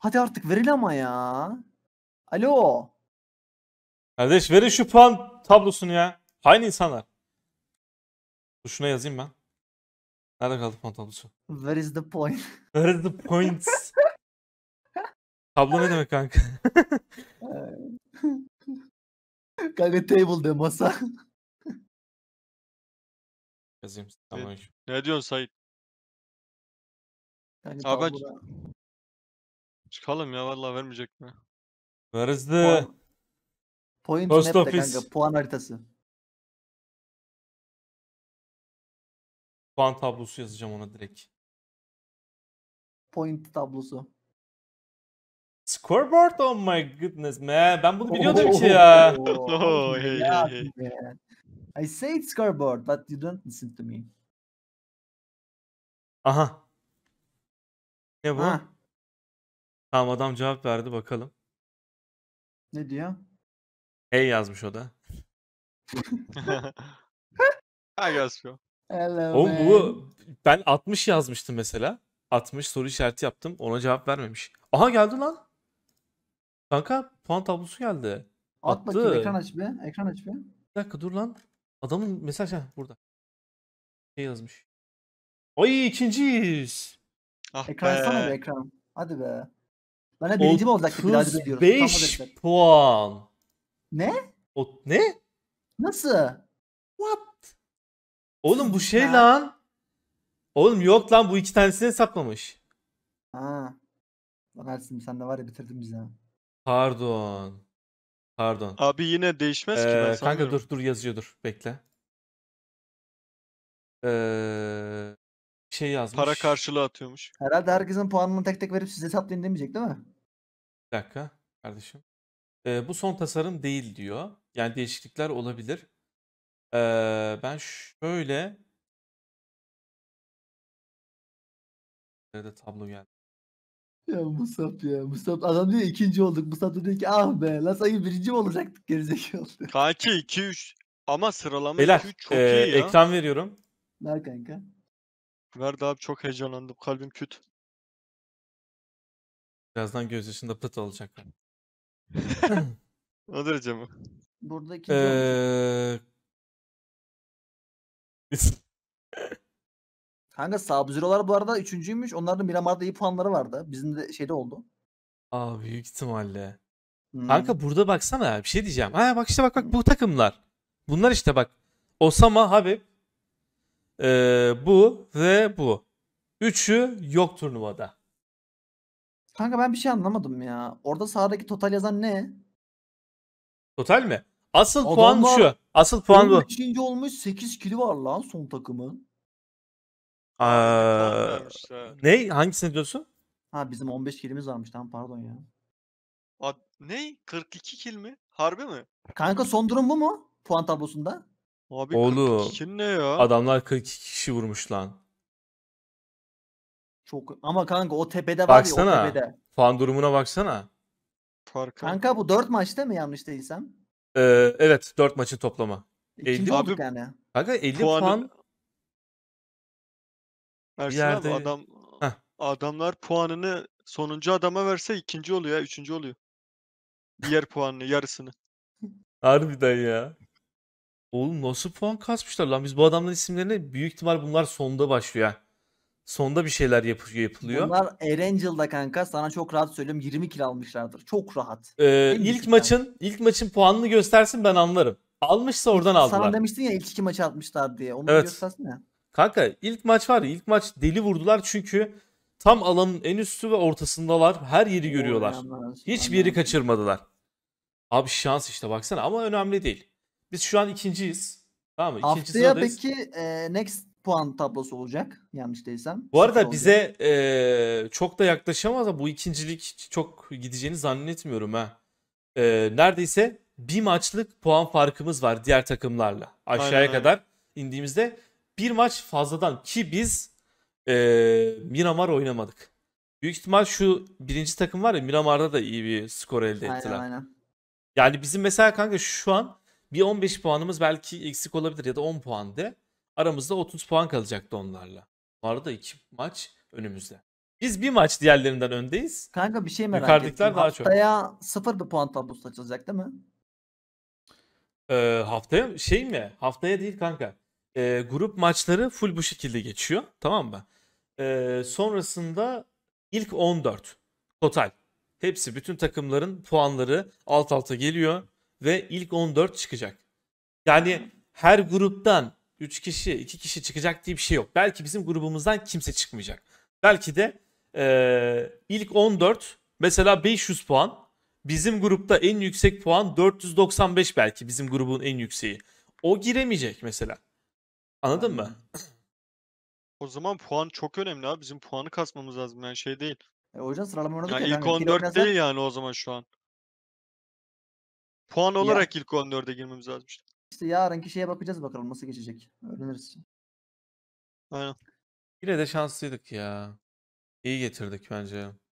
Hadi artık verin ama ya. Alo. Kardeş verin şu puan tablosunu ya. Aynı insanlar. Dur şuna yazayım ben. Nerede kaldı puan tablosu? Where is the point? Where is the points? Tablo ne demek kanka? Kanka table de masa. Yazayım. Tamam. Ne diyorsun Sait? Kanka Abi ben tabloda. çıkalım ya vallahi vermeyecek mi? Where is the Point post map de office? kanka. Puan haritası. Puan tablosu yazacağım ona direkt. Point tablosu. Scoreboard, oh my goodness man. Ben bunu biliyordum ki ya. Oh, hey, Yeah, hey, hey. man. I say it's scoreboard, but you don't listen to me. Aha. Ne bu? Ha, Tamam adam cevap verdi bakalım. ne diyor? Hey yazmış o da. Ha yazıyor. Hello Oğlum man. bu ben 60 yazmıştım mesela. 60 soru işareti yaptım. Ona cevap vermemiş. Aha geldi lan. Kanka puan tablosu geldi. At bakayım, Attı. ekran aç bir. Ekran aç bir. Bir dakika dur lan. Adamın mesaj burada. Şey yazmış. Ay ikinciyiz. Ah Ekran açsana bir be. ekran. Hadi be. Lan ne birinci mi olacaktık bir daha diyoruz. Utanma 35 dediler. puan. Ne? O ne? Nasıl? What? Oğlum bu şey Ha. lan. Oğlum yok lan bu iki tanesini hesaplamış. Ha. Lan Ersin sen de var ya bitirdin bizi ha. Pardon. Pardon. Abi yine değişmez ki ben Kanka sanmıyorum. dur yazıyor dur bekle. Şey yazmış. Para karşılığı atıyormuş. Herhalde herkesin puanını tek tek verip size hesaplayın demeyecek değil mi? Bir dakika kardeşim. Bu son tasarım değil diyor. Yani değişiklikler olabilir. Ben şöyle nerede tablo geldi. Ya Musab ya. Musab adam diyor ikinci olduk. Musab da diyor ki ah be lan sayı birinci mi olacaktık gerizekalı. Kanki 2-3 ama sıralama Beyler 2-3 çok iyi ya. ekran veriyorum. Ne kanka? Verdi abi çok heyecanlandım. Kalbim küt. Birazdan gözyaşında pıt olacak. O derece mi? Burada ikinci olmuş. Kanka Sub-Zero'lar bu arada üçüncüymüş. Onların Miramar'da iyi puanları vardı. Bizim de şeyde oldu. Aa büyük ihtimalle. Hmm. Kanka burada baksana bir şey diyeceğim. Ha bak işte bak bu takımlar. Bunlar işte bak. Osama, Habib, bu ve bu. Üçü yok turnuvada. Kanka ben bir şey anlamadım ya. Orada sağdaki total yazan ne? Total mi? Asıl puan Adamlar şu. Asıl puan bu. 15. olmuş 8 kili var lan son takımın. Abi ne puan vermişler. Ne? Hangisini diyorsun? Ha bizim 15 kilimiz varmış tamam pardon ya. Ne? 42 kill mi? Harbi mi? Kanka son durum bu mu? Puan tablosunda. Abi Oğlum, 42 kill ne ya? Adamlar 42 kişi vurmuş lan. Çok ama kanka o tepede var ya o Baksana. tepede. Puan durumuna baksana. Farka. Kanka bu 4 maç değil mi yanlış değilsem? Evet 4 maçın toplamı. İkinci 50 olduk Abi, yani. Kanka 50 puanı- puan Ersin yerde- abi Heh. adamlar puanını sonuncu adama verse ikinci oluyor ya, üçüncü oluyor. Diğer puanını, yarısını. harbiden ya. Oğlum nasıl puan kasmışlar lan? Biz bu adamların isimlerini büyük ihtimal bunlar sonda başlıyor ya. Sonda bir şeyler yapılıyor. Bunlar Erangel'da kanka sana çok rahat söylüyorum 20 kill almışlardır. Çok rahat. İlk düşük maçın puanını göstersin ben anlarım. Almışsa oradan aldılar. Sana demiştin ya ilk 2 maçı atmışlar diye. Onu Evet. göstersene. Kanka ilk maç var ya ilk maç deli vurdular çünkü tam alanın en üstü ve ortasındalar. Her yeri görüyorlar. Hiçbir yeri kaçırmadılar. Abi şans işte baksana ama önemli değil. Biz şu an ikinciyiz. Tamam mı? İkinci Haftaya sıradayız. peki next puan tablosu olacak yanlış değilsem. Bu arada Sıfır olacak. bize çok da yaklaşamaz ama bu ikincilik çok gideceğini zannetmiyorum ha. Neredeyse bir maçlık puan farkımız var diğer takımlarla. Aşağıya Aynen, kadar indiğimizde bir maç fazladan ki biz Miramar oynamadık. Büyük ihtimal şu birinci takım var ya Miramar'da da iyi bir skor elde ettiler. Aynen. Yani bizim mesela kanka şu an bir 15 puanımız belki eksik olabilir ya da 10 puan de. Aramızda 30 puan kalacaktı onlarla. Bu arada 2 maç önümüzde. Biz bir maç diğerlerinden öndeyiz. Kanka bir şey merak Yukarıdakiler ettim. daha çok. Haftaya 0 bir puan tablosu açılacak değil mi? Haftaya şey mi? Haftaya değil kanka. Grup maçları full bu şekilde geçiyor. Tamam mı? Sonrasında ilk 14 total. Hepsi bütün takımların puanları alt alta geliyor ve ilk 14 çıkacak. Yani her gruptan 3 kişi, 2 kişi çıkacak diye bir şey yok. Belki bizim grubumuzdan kimse çıkmayacak. Belki de ilk 14 mesela 500 puan. Bizim grupta en yüksek puan 495 belki bizim grubun en yükseği. O giremeyecek mesela. Anladın mı? O zaman puan çok önemli abi. Bizim puanı kasmamız lazım. Yani şey değil. O yüzden sıralama oynadık Ya ya ilk kanka. İkili 14 oynasak değil yani o zaman şu an. Puan olarak ilk 14'e girmemiz lazım işte. işte yarınki şeye bakacağız bakalım nasıl geçecek. Öğreniriz. Aynen. Yine de şanslıydık ya. İyi getirdik bence.